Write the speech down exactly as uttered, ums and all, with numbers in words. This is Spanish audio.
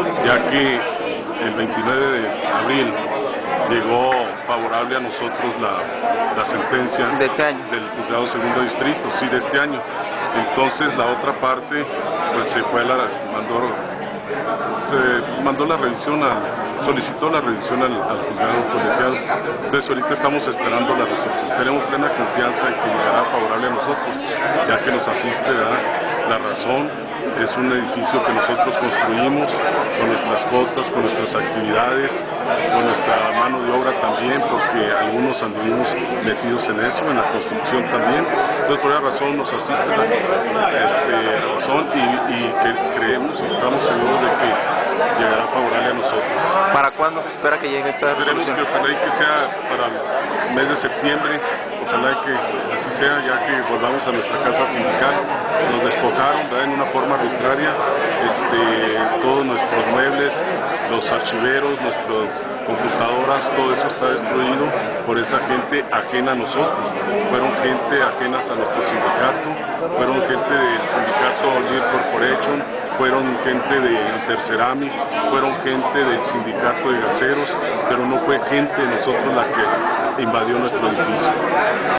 ya que el veintinueve de abril llegó favorable a nosotros la, la sentencia ¿De este año? del juzgado segundo distrito, sí, de este año. Entonces la otra parte pues se fue a la, mandó, se mandó la revisión, a, solicitó la revisión al, al juzgado colegiado. Entonces ahorita estamos esperando la resolución. Tenemos plena confianza en que llegará favorable a nosotros, ya que nos asiste, ¿verdad?, la razón. Es un edificio que nosotros construimos con nuestras cotas, con nuestras actividades, con nuestra mano de obra también, porque algunos anduvimos metidos en eso, en la construcción también. Entonces por esa razón nos asiste la este, razón y, y que creemos y estamos seguros de que llegará favorable a nosotros. ¿Para cuándo se espera que llegue esta Esperemos resolución? que ojalá y que sea para el mes de septiembre, ojalá y que así sea, ya que volvamos a nuestra casa sindical. Nos despojaron, ¿verdad?, en una forma arbitraria, este, todos nuestros muebles, los archiveros, nuestras computadoras, todo eso está destruido por esa gente ajena a nosotros. Fueron gente ajenas a nuestro sindicato, fueron gente del sindicato Lear Corporation, fueron gente de Interceramic, fueron gente del sindicato de gaseros, pero no fue gente de nosotros la que invadió nuestro edificio.